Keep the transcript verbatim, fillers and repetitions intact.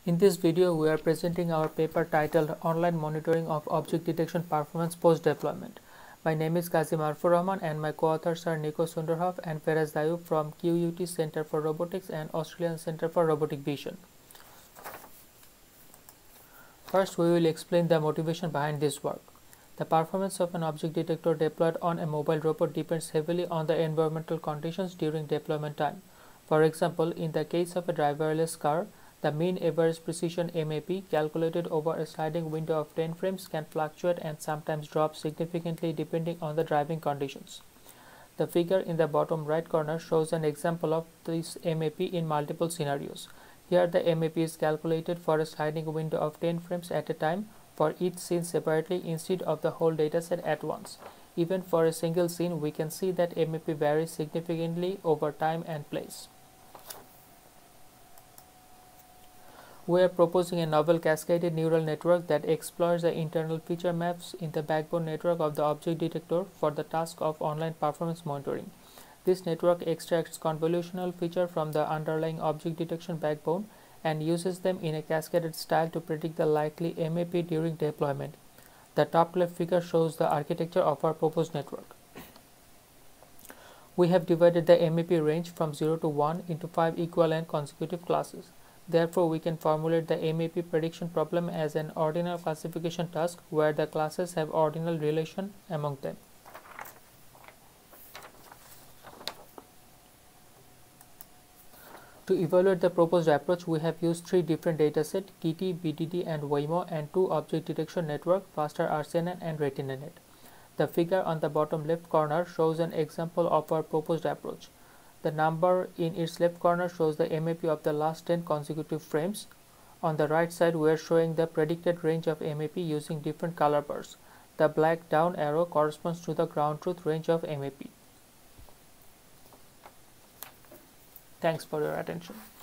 In this video, we are presenting our paper titled Online Monitoring of Object Detection Performance Post-Deployment. My name is Qazi Marfur Rahman and my co-authors are Nico Sunderhoff and Feraz Dayub from Q U T Center for Robotics and Australian Center for Robotic Vision. First, we will explain the motivation behind this work. The performance of an object detector deployed on a mobile robot depends heavily on the environmental conditions during deployment time. For example, in the case of a driverless car, the mean average precision M A P calculated over a sliding window of ten frames can fluctuate and sometimes drop significantly depending on the driving conditions. The figure in the bottom right corner shows an example of this M A P in multiple scenarios. Here the M A P is calculated for a sliding window of ten frames at a time for each scene separately instead of the whole dataset at once. Even for a single scene, we can see that M A P varies significantly over time and place. We are proposing a novel cascaded neural network that explores the internal feature maps in the backbone network of the object detector for the task of online performance monitoring. This network extracts convolutional features from the underlying object detection backbone and uses them in a cascaded style to predict the likely M A P during deployment. The top left figure shows the architecture of our proposed network. We have divided the M A P range from zero to one into five equal and consecutive classes. Therefore, we can formulate the M A P prediction problem as an ordinal classification task where the classes have ordinal relation among them. To evaluate the proposed approach, we have used three different datasets, Kitty, B D D, and Waymo, and two object detection network, Faster R C N N and RetinaNet. The figure on the bottom left corner shows an example of our proposed approach. The number in its left corner shows the M A P of the last ten consecutive frames. On the right side, we are showing the predicted range of M A P using different color bars. The black down arrow corresponds to the ground truth range of M A P. Thanks for your attention.